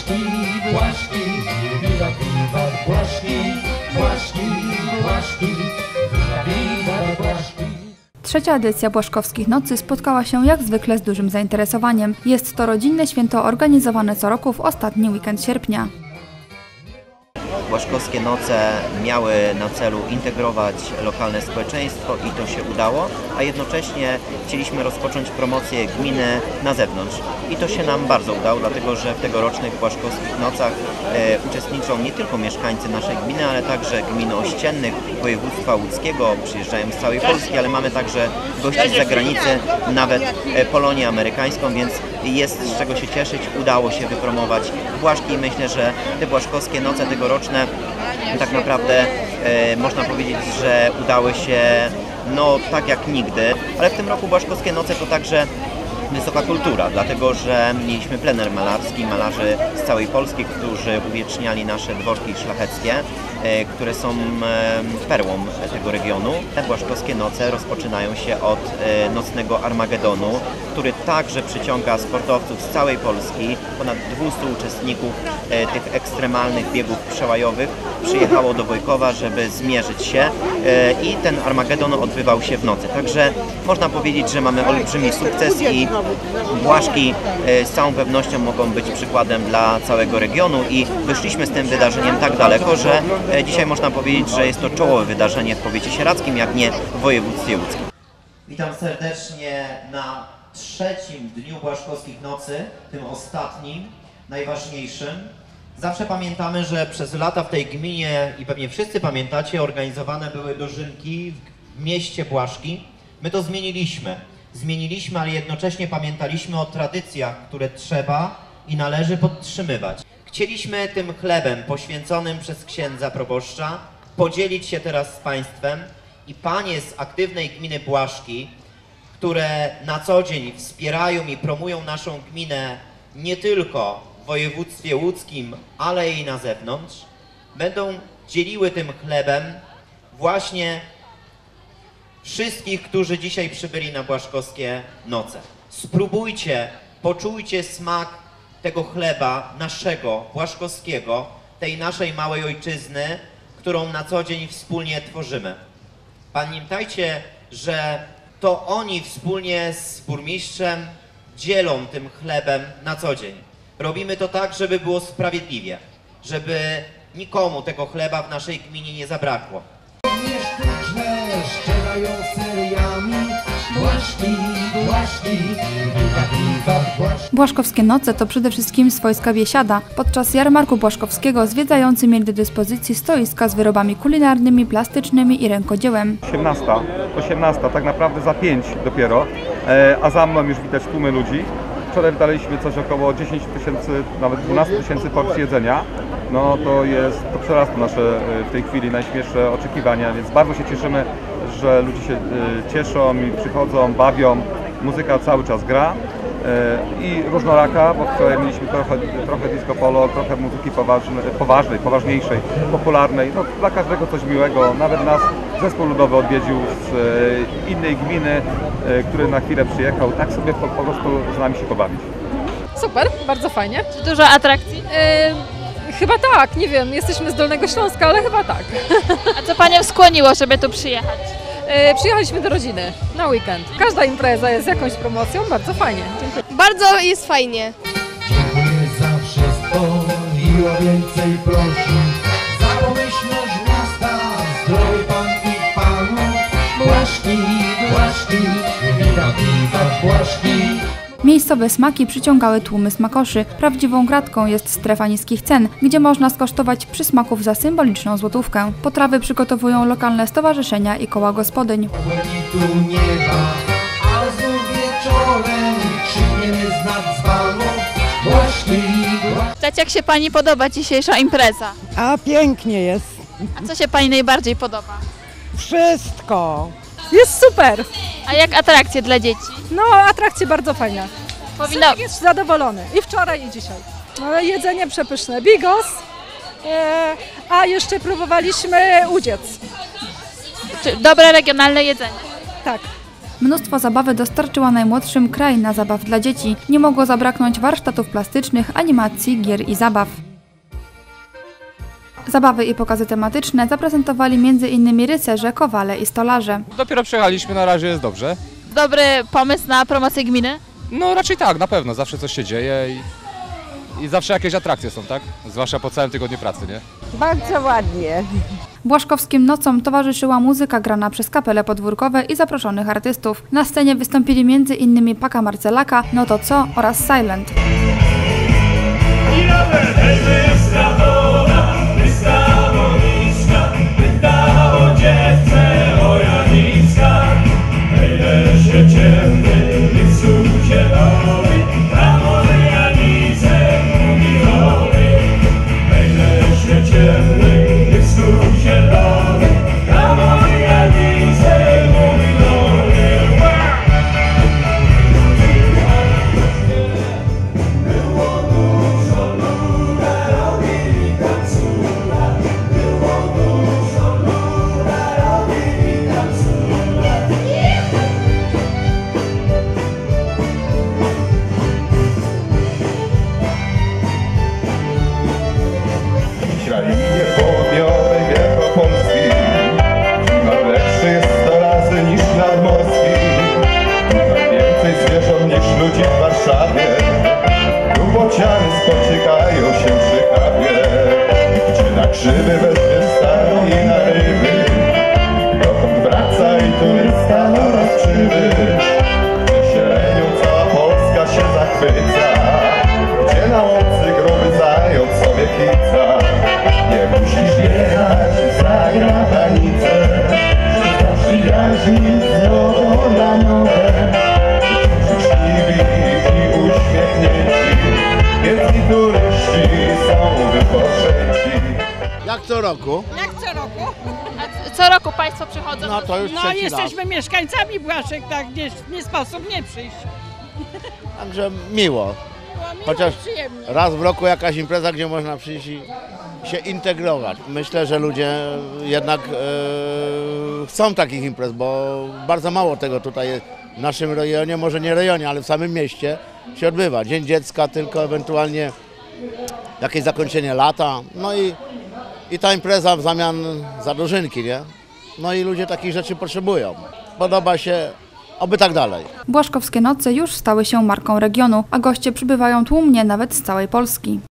Błaszki, błaszki, wiwat, wiwat, błaszki, błaszki, błaszki, wiwat, wiwat, błaszki. Trzecia edycja Błaszkowskich Nocy spotkała się jak zwykle z dużym zainteresowaniem. Jest to rodzinne święto organizowane co roku w ostatni weekend sierpnia. Błaszkowskie Noce miały na celu integrować lokalne społeczeństwo i to się udało, a jednocześnie chcieliśmy rozpocząć promocję gminy na zewnątrz. I to się nam bardzo udało, dlatego że w tegorocznych Błaszkowskich Nocach uczestniczą nie tylko mieszkańcy naszej gminy, ale także gmin ościennych województwa łódzkiego, przyjeżdżają z całej Polski, ale mamy także gości z zagranicy, nawet Polonię amerykańską, więc jest z czego się cieszyć. Udało się wypromować Błaszki i myślę, że te Błaszkowskie Noce tegoroczne tak naprawdę można powiedzieć, że udały się tak jak nigdy, ale w tym roku Błaszkowskie Noce to także wysoka kultura, dlatego że mieliśmy plener malarski, malarzy z całej Polski, którzy uwieczniali nasze dworki szlacheckie, które są perłą tego regionu. Te Błaszkowskie Noce rozpoczynają się od nocnego Armagedonu, który także przyciąga sportowców z całej Polski. Ponad 200 uczestników tych ekstremalnych biegów przełajowych przyjechało do Wojkowa, żeby zmierzyć się i ten Armagedon odbywał się w nocy. Także można powiedzieć, że mamy olbrzymi sukces i Błaszki z całą pewnością mogą być przykładem dla całego regionu i wyszliśmy z tym wydarzeniem tak daleko, że dzisiaj można powiedzieć, że jest to czołowe wydarzenie w powiecie sieradzkim, jak nie w województwie łódzkim. Witam serdecznie na trzecim dniu Błaszkowskich Nocy, tym ostatnim, najważniejszym. Zawsze pamiętamy, że przez lata w tej gminie, i pewnie wszyscy pamiętacie, organizowane były dożynki w mieście Błaszki. My to zmieniliśmy, ale jednocześnie pamiętaliśmy o tradycjach, które trzeba i należy podtrzymywać. Chcieliśmy tym chlebem poświęconym przez księdza proboszcza podzielić się teraz z Państwem i panie z aktywnej gminy Błaszki, które na co dzień wspierają i promują naszą gminę nie tylko w województwie łódzkim, ale i na zewnątrz, będą dzieliły tym chlebem właśnie wszystkich, którzy dzisiaj przybyli na Błaszkowskie Noce. Spróbujcie, poczujcie smak tego chleba naszego, błaszkowskiego, tej naszej małej ojczyzny, którą na co dzień wspólnie tworzymy. Pamiętajcie, że to oni wspólnie z burmistrzem dzielą tym chlebem na co dzień. Robimy to tak, żeby było sprawiedliwie, żeby nikomu tego chleba w naszej gminie nie zabrakło. Strzelają seriami, błaszki, błaszki, wiwat, wiwat, błaszki. Błaszkowskie Noce to przede wszystkim swojska biesiada. Podczas jarmarku błaszkowskiego zwiedzający mieli do dyspozycji stoiska z wyrobami kulinarnymi, plastycznymi i rękodziełem. 18, tak naprawdę za 5 dopiero, a za mną już widać tłumy ludzi. Wczoraj wydaliśmy coś około 10 000, nawet 12 000 porcji jedzenia. To przerasta nasze w tej chwili najśmielsze oczekiwania, więc bardzo się cieszymy, że ludzie się cieszą i przychodzą, bawią. Muzyka cały czas gra i różnoraka, bo wczoraj mieliśmy trochę disco polo, trochę muzyki poważnej, poważniejszej, popularnej. Dla każdego coś miłego. Nawet nas zespół ludowy odwiedził z innej gminy, który na chwilę przyjechał, tak sobie po prostu z nami się pobawić. Super, bardzo fajnie. Czy dużo atrakcji? Chyba tak, nie wiem, jesteśmy z Dolnego Śląska, ale chyba tak. A co Panią skłoniło, żeby tu przyjechać? Przyjechaliśmy do rodziny na weekend. Każda impreza jest jakąś promocją, bardzo fajnie. Dziękuję. Bardzo jest fajnie. Dziękuję za wszystko i o więcej prosi. Za pomyślność miasta, zdrowy pan i panów. Błaszki, błaszki, wiwat, wiwat, błaszki. Miejscowe smaki przyciągały tłumy smakoszy. Prawdziwą gratką jest strefa niskich cen, gdzie można skosztować przysmaków za symboliczną złotówkę. Potrawy przygotowują lokalne stowarzyszenia i koła gospodyń. Tu nieba, ale znów wieczorem krzykniemy znak dzwonu. Błaszki, Pytać, jak się Pani podoba dzisiejsza impreza? A pięknie jest. A co się Pani najbardziej podoba? Wszystko. Jest super. A jak atrakcje dla dzieci? No, atrakcje bardzo fajne. Synek jest zadowolony i wczoraj i dzisiaj. No, jedzenie przepyszne, bigos, a jeszcze próbowaliśmy udziec. Czy dobre regionalne jedzenie? Tak. Mnóstwo zabawy dostarczyła najmłodszym kraina zabaw dla dzieci. Nie mogło zabraknąć warsztatów plastycznych, animacji, gier i zabaw. Zabawy i pokazy tematyczne zaprezentowali m.in. rycerze, kowale i stolarze. Dopiero przyjechaliśmy, na razie jest dobrze. Dobry pomysł na promocję gminy? No raczej tak, na pewno, zawsze coś się dzieje i zawsze jakieś atrakcje są, tak? Zwłaszcza po całym tygodniu pracy, nie? Bardzo ładnie. Błaszkowskim nocom towarzyszyła muzyka grana przez kapele podwórkowe i zaproszonych artystów. Na scenie wystąpili m.in. Paka Marcelaka, No to co oraz Silent. Krainie południowej Wielkopolski klimat lepszy jest 100 razy niż nadmorski. Tutaj więcej zwierząt niż ludzi w Warszawie. Tu bociany spotykają się przy kawie, gdzie na grzyby weźmie staro i na ryby. Dokąd wraca i turysta oraz przybysz, gdzie zielenią cała Polska się zachwyca, gdzie na łące groby zając sobie kica. Nie musisz jechać za granicę, za przyjaźni zadowolone, życzliwi i uśmiechnięci, więc i turyści są wypoczęci. Jak co roku? Jak co roku? A co roku Państwo przychodzą? No to już No trzeci jesteśmy raz. mieszkańcami Błaszek, tak nie sposób nie przyjść. Także miło. Było miło Chociaż i przyjemnie. raz w roku jakaś impreza, gdzie można przyjść i się integrować. Myślę, że ludzie jednak chcą takich imprez, bo bardzo mało tego tutaj w naszym rejonie, może nie rejonie, ale w samym mieście się odbywa. Dzień Dziecka, tylko ewentualnie jakieś zakończenie lata, no i ta impreza w zamian za dożynki, nie? No i ludzie takich rzeczy potrzebują. Podoba się, oby tak dalej. Błaszkowskie noce już stały się marką regionu, a goście przybywają tłumnie nawet z całej Polski.